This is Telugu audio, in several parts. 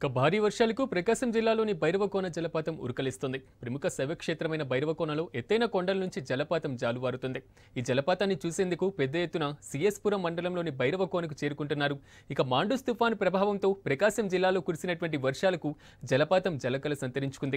ఇక భారీ వర్షాలకు ప్రకాశం జిల్లాలోని భైరవకోన జలపాతం ఉరకలిస్తుంది. ప్రముఖ శైవక్షేత్రమైన భైరవకోనలో ఎత్తైన కొండల నుంచి జలపాతం జాలువారుతుంది. ఈ జలపాతాన్ని చూసేందుకు పెద్ద ఎత్తున సిఎస్పురం మండలంలోని భైరవకోనకు చేరుకుంటున్నారు. ఇక మాండూస్ తుఫాను ప్రభావంతో ప్రకాశం జిల్లాలో కురిసినటువంటి వర్షాలకు జలపాతం జలకల సంతరించుకుంది.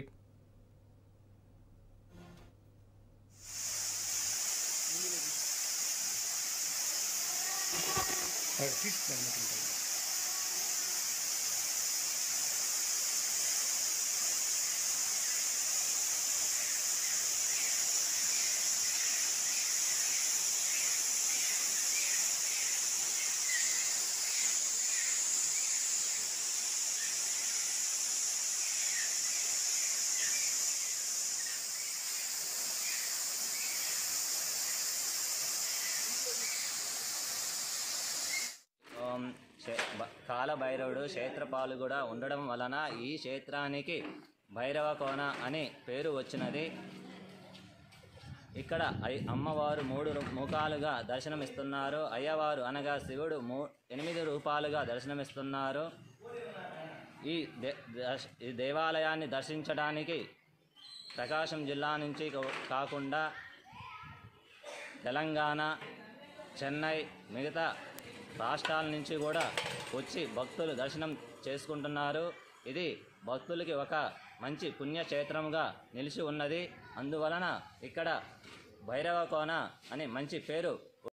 కాలభైరవుడు క్షేత్రపాలు కూడా ఉండడం వలన ఈ క్షేత్రానికి భైరవకోన అని పేరు వచ్చినది. ఇక్కడ అమ్మవారు 3 ముఖాలుగా దర్శనమిస్తున్నారు. అయ్యవారు అనగా శివుడు 8 రూపాలుగా దర్శనమిస్తున్నారు. ఈ దేవాలయాన్ని దర్శించడానికి ప్రకాశం జిల్లా నుంచి కాకుండా తెలంగాణ, చెన్నై, మిగతా రాష్ట్రాల నుంచి కూడా వచ్చి భక్తులు దర్శనం చేసుకుంటున్నారు. ఇది భక్తులకి ఒక మంచి పుణ్యక్షేత్రంగా నిలిచి ఉన్నది. అందువలన ఇక్కడ భైరవకోన అని మంచి పేరు